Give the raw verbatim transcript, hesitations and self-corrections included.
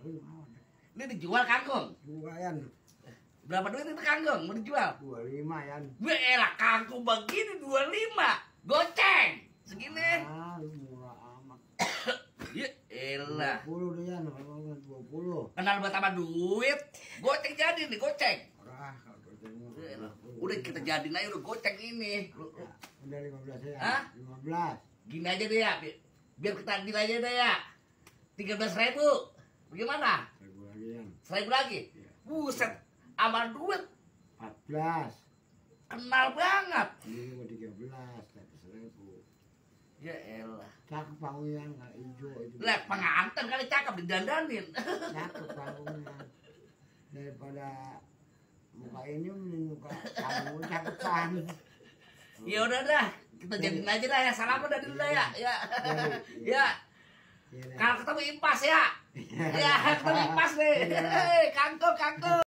Ini dijual kangkung. Lumayan. Berapa duit itu kangkung mau dijual? dua puluh lima yan. Belah kangkung begini dua puluh lima. Goceng. Segini. Ah, lu murah amat. Ya elah. dua puluh deh yan, kalau dua puluh. Kenal buat sama duit. Goceng jadi nih, goceng. Murah kalau tengok. Yaelah. Udah kita jadiin aja udah goceng ini. Lu- lu- Udah lima belas ya. Hah? lima belas. Gini aja deh ya. bi- Biar kita adil aja deh ya. tiga belas ribu. Bagaimana? Seribu lagi yan. Seribu lagi? Iya. Buset. Amal duit. empat belas. Kenal banget. Ini mau tiga belas, seratus ribu. Ya elah. Cakep pangungnya nggak hijau itu. Lah pengantin kali cakep didandanin. Cakep pangungnya. Daripada muka ini mending muka kamu cakepan. Ya udah dah, kita jadiin aja dah ya. Salaman dari dulu dah ya. Ya. Ya. Iya, Kalau ketemu impas ya. Ya, ketemu impas nih. Hei, kangkung, kangkung.